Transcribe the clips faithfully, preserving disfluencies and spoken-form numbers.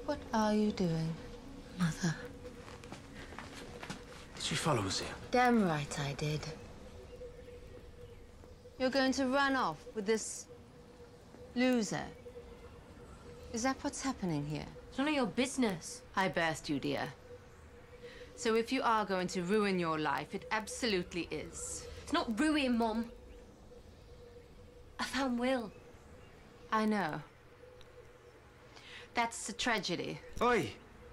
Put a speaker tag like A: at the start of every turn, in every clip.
A: What are you doing, Mother?
B: Did you follow us here?
A: Damn right I did. You're going to run off with this loser. Is that what's happening here?
C: It's none of your business.
A: I birthed you, dear. So if you are going to ruin your life, it absolutely is.
C: It's not ruin, Mum. I found Will.
A: I know. That's a tragedy.
B: Oi!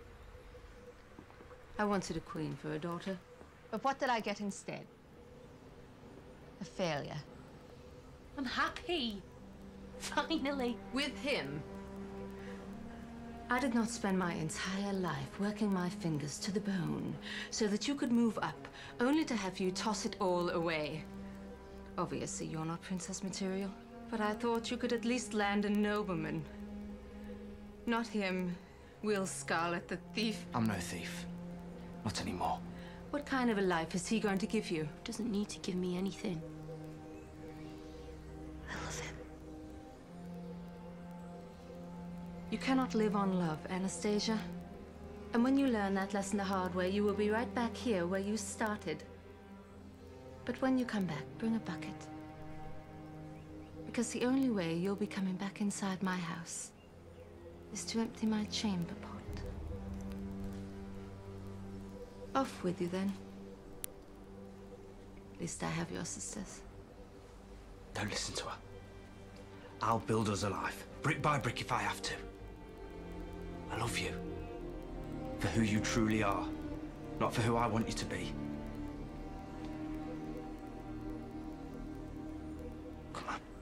A: I wanted a queen for a daughter. But what did I get instead? A failure.
C: I'm happy. Finally.
A: With him. I did not spend my entire life working my fingers to the bone so that you could move up, only to have you toss it all away. Obviously, you're not princess material, but I thought you could at least land a nobleman. Not him, Will Scarlet, the thief.
B: I'm no thief. Not anymore.
A: What kind of a life is he going to give you?
C: Doesn't need to give me anything.
A: I love him. You cannot live on love, Anastasia. And when you learn that lesson the hard way, you will be right back here where you started. But when you come back, bring a bucket. Because the only way you'll be coming back inside my house is to empty my chamber pot. Off with you, then. At least I have your sisters.
B: Don't listen to her. I'll build us a life, brick by brick if I have to. I love you. For who you truly are, not for who I want you to be. Come on.